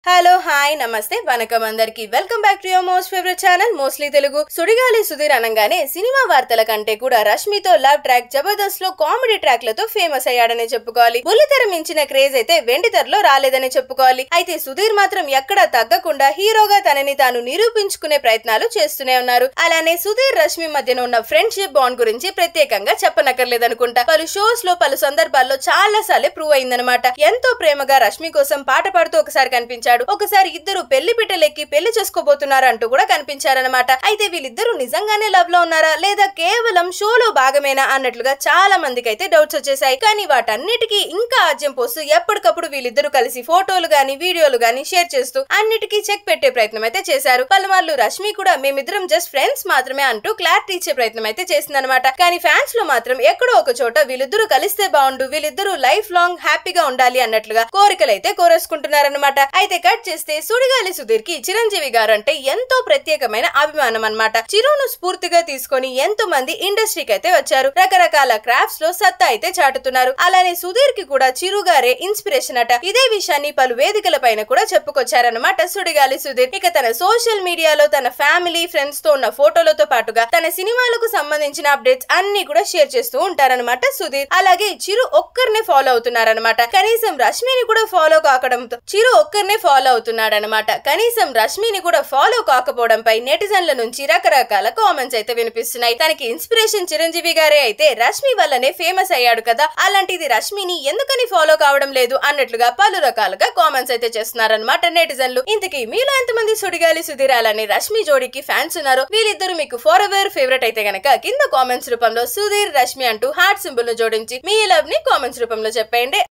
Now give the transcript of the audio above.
Hello hi నమస్తే వనకం అందరికి welcome back to your most favourite channel mostly Telugu. Sudigali Sudheer అనగానే సినిమా వార్తల కంటే కూడా రష్మితో లవ్ ట్రాక్ జబర్దస్త్ లో కామెడీ ట్రాక్ లతో ఫేమస్ అయ్యాడనే చెప్పుకోవాలి. బుల్లితెర మించిన క్రేజ్ అయితే వెండితెరలో రాలేదని చెప్పుకోవాలి. అయితే సుధీర్ మాత్రం ఎక్కడా తగ్గకుండా హీరోగా తనని తాను నిరూపించుకునే ప్రయత్నాలు చేస్తూనే ఉన్నారు. అలానే సుధీర్ రష్మి మధ్యన ఉన్న ఫ్రెండ్షిప్ బాండ్ గురించి ప్రత్యేకంగా చెప్పనక్కర్లేదనుకుంటా. పలు షోస్ లో పలు సందర్భాల్లో చాలా సార్లు ప్రూవ్ అయిందనమాట. ఎంతో ప్రేమగా రష్మి కోసం పాట పాడుతూ ఒకసారి కనిపించాడు. ఒకసారి ఇద్దరు పెళ్లి పిట్టలెక్కి పెళ్లి చేసుకోబోతున్నారు అంటూ కూడా కనిపించారనమాట. అయితే వీళ్ళిద్దరూ నిజంగానే లవ్ లో ఉన్నారా లేదా కేవలం షోలో భాగమేనా అన్నట్లుగా చాలా మందికి అయితే డౌట్స్ వచ్చేసాయి. కానీ వాటన్నిటికీ ఇంకా ఆజ్యం పోస్తూ ఎప్పటికప్పుడు వీళ్ళిద్దరూ కలిసి ఫోటోలు గానీ వీడియోలు గానీ షేర్ చేస్తూ అన్నిటికీ చెక్ పెట్టే ప్రయత్నం అయితే చేశారు. పలుమార్లు రష్మి కూడా మేమిద్దరం జస్ట్ ఫ్రెండ్స్ మాత్రమే అంటూ క్లారిటీ ఇచ్చే ప్రయత్నం అయితే చేసిందనమాట. కానీ ఫ్యాన్స్ లో మాత్రం ఎక్కడో ఒక చోట వీళ్ళిద్దరూ కలిస్తే బాగుండు, వీళ్ళిద్దరూ లైఫ్ లాంగ్ హ్యాపీగా ఉండాలి అన్నట్లుగా కోరికలు అయితే కోరేసుకుంటున్నారనమాట. అయితే కట్ చేస్తే సుడిగాలి సుధీర్ కి చిరంజీవి గారు అంటే ఎంతో ప్రత్యేకమైన అభిమానం అన్నమాట. చిరును స్ఫూర్తిగా తీసుకొని ఎంతో మంది ఇండస్ట్రీకి అయితే వచ్చారు. రకరకాల క్రాఫ్ట్స్ లో సత్తా అయితే చాటుతున్నారు. అలానే సుధీర్ కి కూడా చిరు గారే ఇన్స్పిరేషన్ అట. ఇదే విషయాన్ని పలు వేదికల పైన కూడా చెప్పుకొచ్చారన్నమాట సుడిగాలి సుధీర్. ఇక తన సోషల్ మీడియాలో తన ఫ్యామిలీ ఫ్రెండ్స్ తో ఉన్న ఫోటోలతో పాటుగా తన సినిమాలకు సంబంధించిన అప్డేట్స్ అన్ని కూడా షేర్ చేస్తూ ఉంటారన్నమాట సుధీర్. అలాగే చిరు ఒక్కరినే ఫాలో అవుతున్నారన్నమాట. కనీసం రష్మిని కూడా ఫాలో కాకడంతో చిరు ఒక్కరినే ఫాలో అవుతున్నాడనమాట. కనీసం రష్మిని కూడా ఫాలో కాకపోవడంపై నెటిజన్ల నుంచి రకరకాల కామెంట్స్ అయితే వినిపిస్తున్నాయి. తనకి ఇన్స్పిరేషన్ చిరంజీవి గారే అయితే రష్మి వల్లనే ఫేమస్ అయ్యాడు కదా, అలాంటిది రష్మిని ఎందుకని ఫాలో కావడం లేదు అన్నట్లుగా పలు రకాలుగా కామెంట్స్ అయితే చేస్తున్నారనమాట నెటిజన్లు. ఇంతకీ మీలో ఎంతమంది సుడిగాలి సుధీర్ అలానే రష్మి జోడీకి ఫ్యాన్స్ ఉన్నారో, వీళ్ళిద్దరు మీకు ఫర్ ఎవర్ ఫేవరెట్ అయితే గనక కింద కామెంట్స్ రూపంలో సుధీర్ రష్మి అంటూ హార్ట్ సింబల్ ను జోడించి మీ లవ్ ని కామెంట్స్ రూపంలో చెప్పండి.